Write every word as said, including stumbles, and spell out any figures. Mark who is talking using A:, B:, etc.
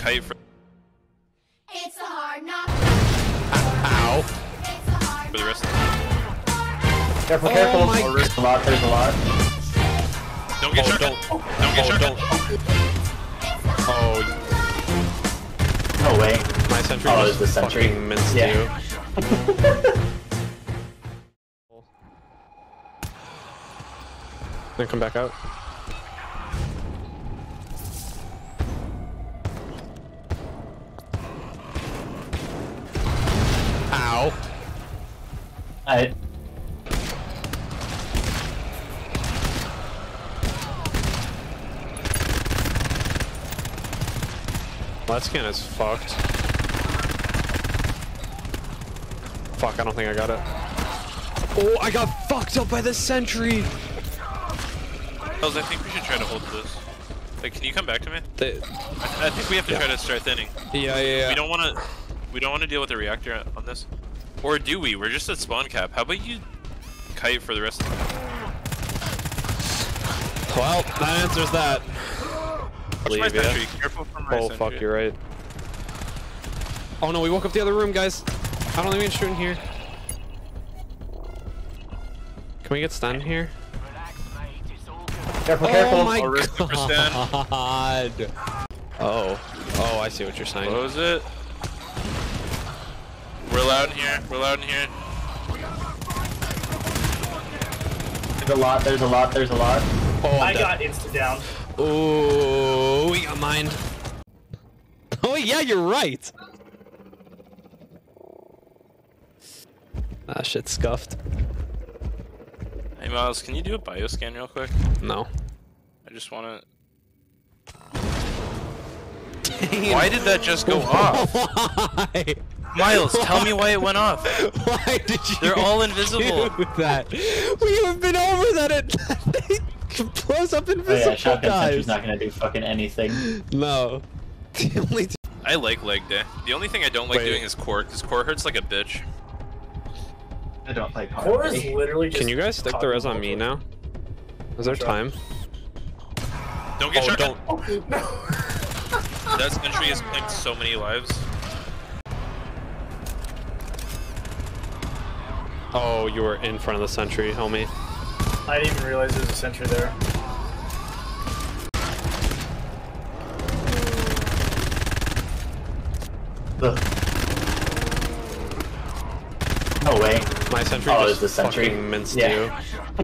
A: kite for.
B: It's a hard knock.
C: Ow.
B: It's a hard
A: For the rest of
D: Careful,
C: Oh
D: careful.
C: my
D: Oh, there's a lot, there's a lot.
A: Don't get
C: Oh,
A: shot.
C: don't.
A: Don't get
C: Oh,
A: shot.
C: don't. Oh,
D: No way.
C: my sentry
D: Oh,
C: just
D: it's the sentry.
C: fucking minced
D: Yeah.
C: you. Then come back out. Ow.
D: I.
C: Well, that scan is fucked. Fuck, I don't think I got it. Oh, I got fucked up by the sentry!
A: Hells, I think we should try to hold this. Like, can you come back to me?
C: The,
A: I, I think we have to
C: Yeah.
A: try to start thinning.
C: yeah, yeah, yeah.
A: We don't want to. We don't want to deal with the reactor on this. Or do we? We're just at spawn cap. How about you kite for the rest of the
C: Well, that answers that.
A: Watch my
C: Leave, yeah.
A: sentry. Careful from my
C: Oh,
A: sentry.
C: fuck, you're right. Oh no, we woke up the other room, guys. I don't think we can shoot in here. Can we get stunned here?
D: Careful, careful.
C: Oh my
A: I'll risk the percent.
C: god. Oh. Oh, I see what you're saying.
A: Close it. We're loud in here. We're loud in here.
D: There's a lot, there's a lot, there's a lot.
C: Oh, I'm
E: I
C: dead.
E: got insta down.
C: Oh, we got mined. Oh yeah, you're right. Ah, shit scuffed.
A: Hey Miles, can you do a bioscan real quick?
C: No.
A: I just want to. Why did that just go off?
C: Why?
A: Miles, tell me why it went off.
C: Why did you?
A: They're all invisible.
C: Do that. We have been over that. It blows up
D: Oh
C: invisible
D: yeah, shotgun sentry's
C: guys.
D: not gonna do fucking anything.
C: No. The only. T
A: I like leg day. The only thing I don't like
C: Wait.
A: doing is core, because core hurts like a bitch.
D: I don't play hard.
E: Core is literally just.
C: Can you guys stick the res on me now? Is there
E: Sure.
C: time?
A: Don't get
C: Oh,
A: shot.
C: don't.
E: Oh, no.
A: That sentry has claimed so many lives.
C: Oh, you were in front of the sentry, homie.
E: I didn't even realize there was a sentry there.
D: Ugh. No way.
C: My sentry
D: Oh,
C: just
D: it's the sentry.
C: fucking minced
D: Yeah.
C: you.